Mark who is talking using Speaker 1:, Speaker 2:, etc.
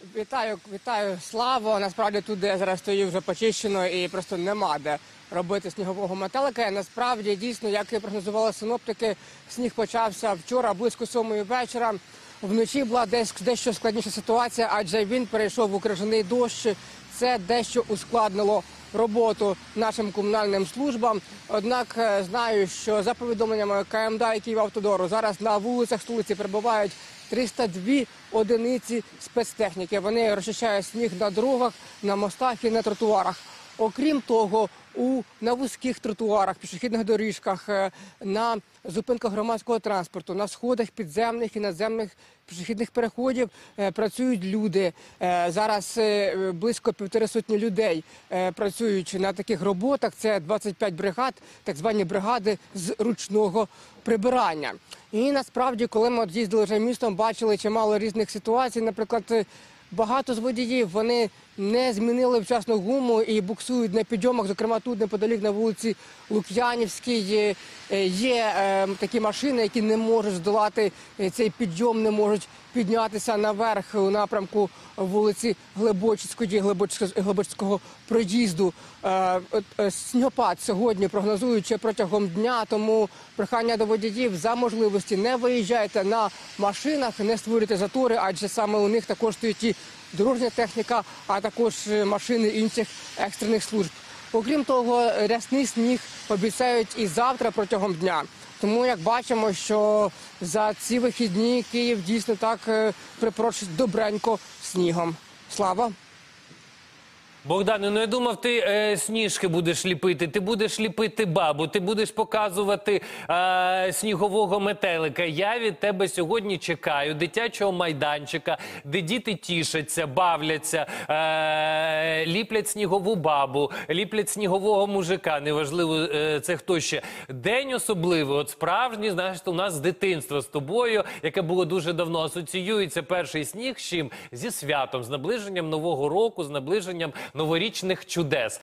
Speaker 1: Вітаю, Славо. Насправді тут, де я зараз стою, вже почищено і просто нема де робити снігового метелика. Насправді, дійсно, як і прогнозували синоптики, сніг почався вчора близько 7 вечора. Вночі була дещо складніша ситуація, адже він перейшов у крижаний дощ. Це дещо ускладнило роботу нашим комунальним службам. Однак знаю, що за повідомленнями КМДА і Київавтодору зараз на вулицях столиці перебувають 302 одиниці спецтехніки. Вони розчищають сніг на дорогах, на мостах і на тротуарах. Окрім того, на вузьких тротуарах, пішохідних доріжках, на зупинках громадського транспорту, на сходах підземних і надземних пішохідних переходів працюють люди. Зараз близько 150 людей працюють на таких роботах. Це 25 бригад, так звані бригади з ручного прибирання. І насправді, коли ми їздили вже містом, бачили чимало різних ситуацій. Наприклад, багато з водіїв, вони не змінили вчасно гуму і буксують на підйомах. Зокрема, тут неподалік на вулиці Лук'янівській є такі машини, які не можуть здолати цей підйом, не можуть піднятися наверх у напрямку вулиці Глибочицької, Глибочицького проїзду. Снігопад сьогодні прогнозують ще протягом дня, тому прохання до водіїв за можливості не виїжджайте на машинах, не створюйте затори, адже саме у них також стоїть і дорожня техніка, а також машини інших екстрених служб. Окрім того, рясний сніг обіцяють і завтра протягом дня. Тому, як бачимо, що за ці вихідні Київ дійсно так припорошить добренько снігом. Слава!
Speaker 2: Богдане, ну я думав, ти сніжки будеш ліпити, ти будеш ліпити бабу, ти будеш показувати снігового метелика. Я від тебе сьогодні чекаю дитячого майданчика, де діти тішаться, бавляться, ліплять снігову бабу, ліплять снігового мужика, неважливо це хто ще. День особливий, от справжній, знаєш, у нас з дитинства з тобою, яке було дуже давно, асоціюється перший сніг з чим? Зі святом, з наближенням Нового року, з наближенням новорічних чудес.